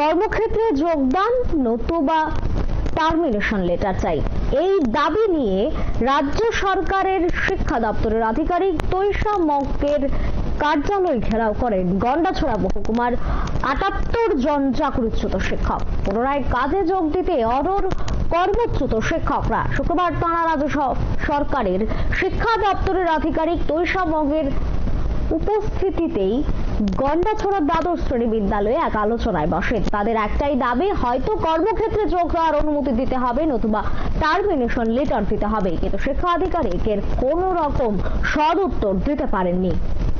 কর্মক্ষেত্রে যোগদান নতুবা টার্মিনেশন লেটার চাই। এই দাবি নিয়ে রাজ্য সরকারের শিক্ষা দপ্তরের আধিকারিক তৈষা মগের কার্যালয় ঘেরাও করেন গন্ডাছড়া মহকুমার ৭৮ জন চাকরিচ্যুত শিক্ষক। পুনরায় কাজে যোগ দিতে অনড় কর্মচ্যুত শিক্ষকরা। শুক্রবার তাঁরা রাজ্য সরকারের শিক্ষা দপ্তরের আধিকারিক তৈষা মগের উপস্থিতিতেই গন্ডাছড়া দ্বাদশ শ্রেণী বিদ্যালয়ে এক আলোচনায় বসেন। তাদের একটাই দাবি, হয়তো কর্মক্ষেত্রে যোগ দেওয়ার অনুমতি দিতে হবে নতুবা টার্মিনেশন লেটার দিতে হবে, কিন্তু শিক্ষা আধিকারিক এর কোন রকম সদ উত্তর দিতে পারেননি।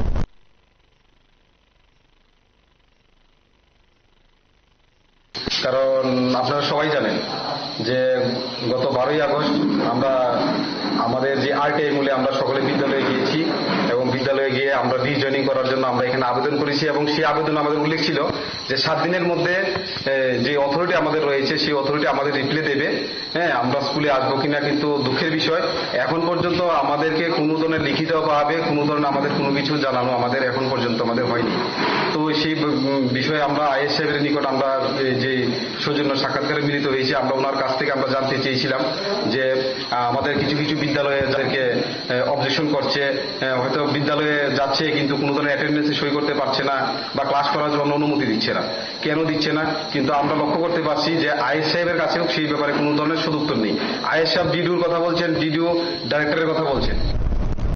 কারণ আপনারা সবাই জানেন যে গত 12ই আগস্ট আমরা আমাদের যে আরটিআই মূলে আমরা সকলে বিদ্যালয়ে গিয়েছি এবং বিদ্যালয়ে গিয়ে আমরা রিজয়েনিং করার জন্য আমরা এখানে আবেদন করেছি এবং সেই আবেদন আমাদের উল্লেখ ছিল যে 7 দিনের মধ্যে যে অথরিটি আমাদের রয়েছে সেই অথরিটি আমাদের রিপ্লাই দেবে। হ্যাঁ, আমরা স্কুলে আসবো কিনা, কিন্তু দুঃখের বিষয় এখন পর্যন্ত আমাদেরকে কোনো ধরনের লিখিতভাবে কোনো ধরনের আমাদের কোনো কিছু জানানো আমাদের এখন পর্যন্ত আমাদের হয়নি। তো সেই বিষয়ে আমরা আইএস সাহেবের নিকট আমরা যে সৌজন্য সাক্ষাৎকারে মিলিত হয়েছি, আমরা ওনার কাছ থেকে আমরা জানতে চেয়েছিলাম যে আমাদের কিছু কিছু বিদ্যালয়ে যাদেরকে অবজেকশন করছে, হয়তো বিদ্যালয়ে যাচ্ছে কিন্তু কোনো ধরনের অ্যাটেন্ডেন্সে সই করতে পারছে না বা ক্লাস করার জন্য অনুমতি দিচ্ছে না। কেন দিচ্ছে না? কিন্তু আমরা লক্ষ্য করতে পারছি যে আইএস সাহেবের কাছেও সেই ব্যাপারে কোনো ধরনের সদুত্তর নেই। আইএস সাহেব ডিডিওর কথা বলছেন, ডিডিও ডাইরেক্টরের কথা বলছেন।